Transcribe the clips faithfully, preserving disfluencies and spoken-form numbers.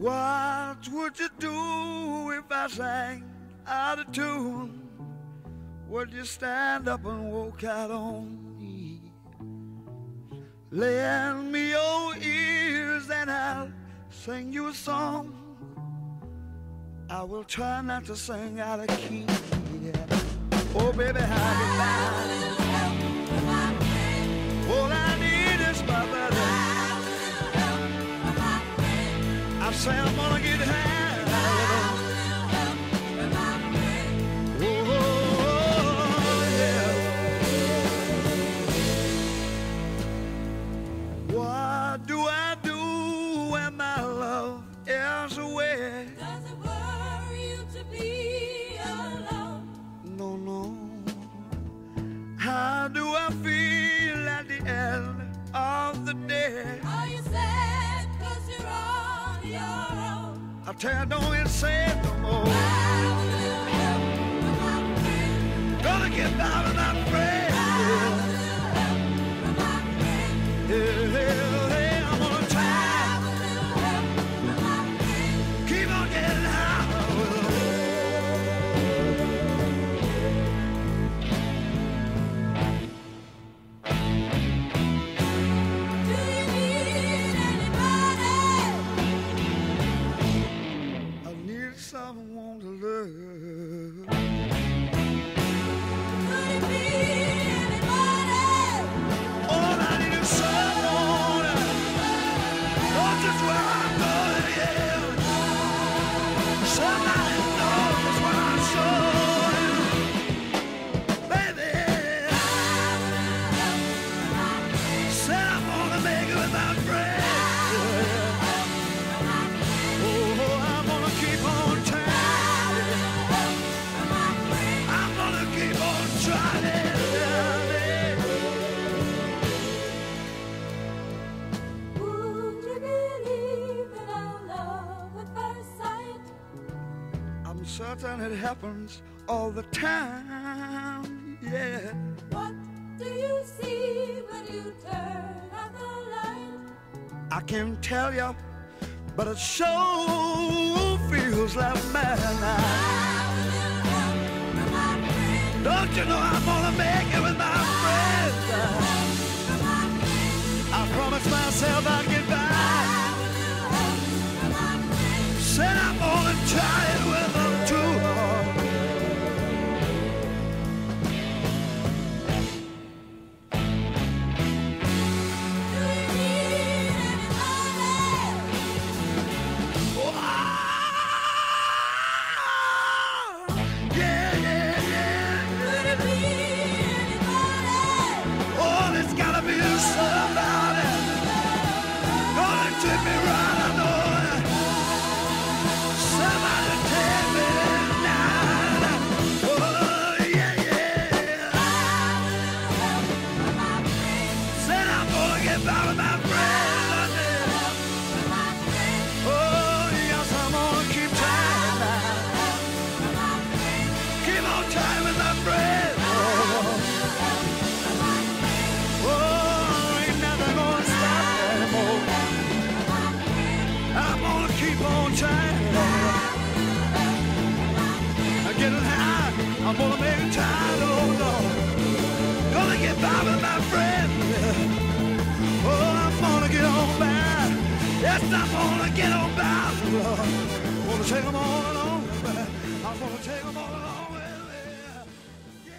What would you do if I sang out of tune? Would you stand up and walk out on me? Lend me your ears and I'll sing you a song. I will try not to sing out of key. Yeah. Oh, baby, how you like? All I need is my brother. I say I'm gonna get high. Oh, yeah. What do I do when my love is away? Does it worry you to be alone? No, no. How do I feel at the end of the day? Are you sad cause you're on your own? I tell you, don't get sad no more. Gonna get by with my friend. Yeah, yeah, yeah, I'm gonna try. Keep on getting high. Do you need anybody? I need someone to love. Could it be anybody? All I need is someone. Not just where I'm going, yeah. Somebody knows what I'm showing. Baby, said I'm gonna make it with my friend. Oh, I'm gonna keep on trying. I'm gonna keep on trying. Would you believe in our love at first sight? I'm certain it happens all the time, yeah. What do you see when you turn out the light? I can't tell you, but it sure feels like madness. Don't you know I'm gonna make it with my friends? I promised myself I'd get by. Said I'm gonna try it with them too. Do you need anybody? Yeah, yeah, yeah. Could it be anybody? Oh, there's gotta be somebody gonna take me right, I know it. Somebody take me now. Oh, yeah, yeah. Said I'm gonna get by with my friends. Oh, yes, I'm gonna keep trying now. Keep on trying with my friends. Oh, ain't nothing gonna stop me anymore. I'm gonna keep on trying. I'm getting high. I'm gonna make it time, oh Lord. Gonna get by with my friends. Oh, I'm gonna get on by. Yes, I'm gonna get on by, Lord. Gonna take them all along with me. I'm gonna take them all along with me.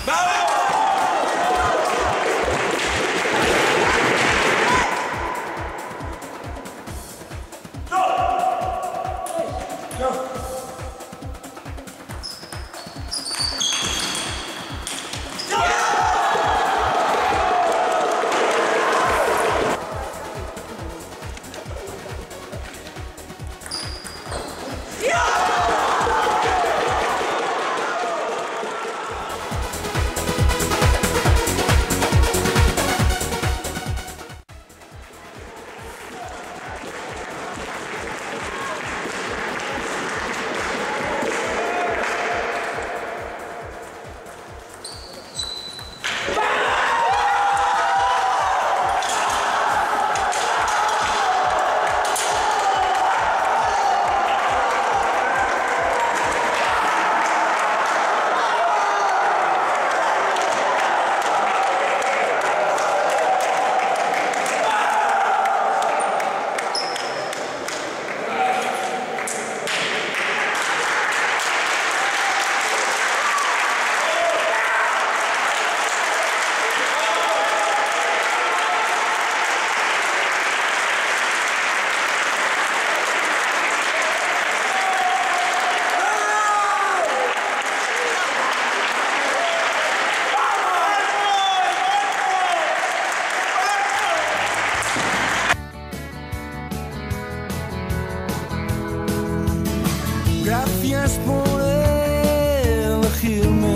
Gracias por elegirme,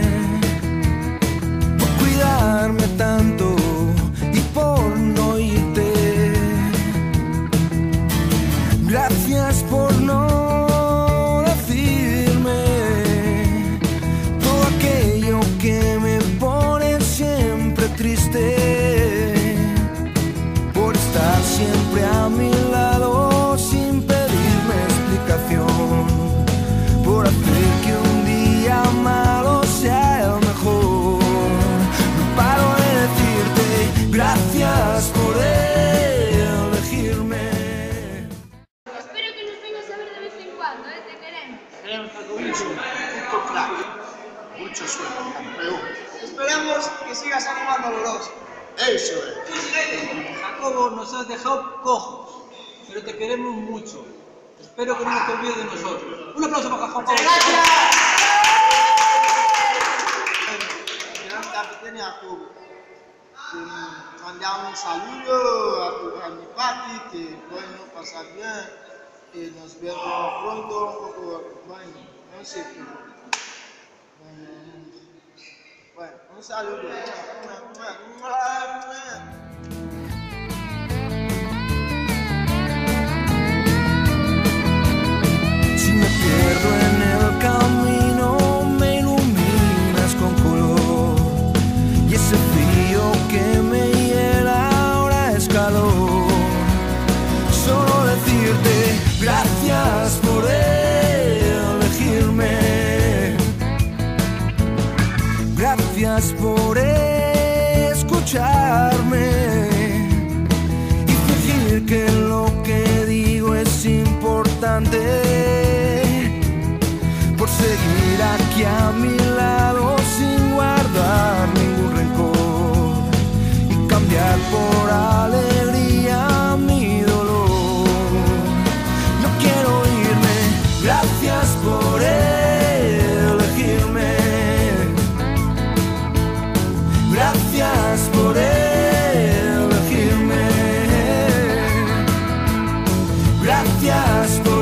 por cuidarme tanto y por no irte. Gracias por no decirme todo aquello que me pone siempre triste, por estar siempre a mi lado sin pedirme explicación, por hacer que un día malo sea el mejor. No paro de decirte gracias por elegirme. Espero que nos vengas a ver de vez en cuando, ¿eh? Te queremos. Queremos a Covicho, puto crack. Mucha suerte, campeón. Esperamos que sigas animando a los. Eso es. Jacobo, nos has dejado cojos, pero te queremos mucho. Espero que no te olvides de nosotros. Un aplauso para Jacobo. Muchas gracias. Bueno, quiero darle a tu mandar un saludo a, tu, a mi papi, que bueno, pasar bien, que nos vemos pronto, un poco, bueno, no sé qué. Bueno, bueno, un saludo. Si me pierdo en el camino, me iluminas con color, y ese frío que me hiela ahora es calor. Solo decirte gracias por elegirme, gracias por escucharme y fingir que lo que digo es importante, por seguir aquí a mi lado sin guardar ningún rencor y cambiar por alegría mi dolor. No quiero irme, gracias por elegirme, gracias por elegirme, gracias por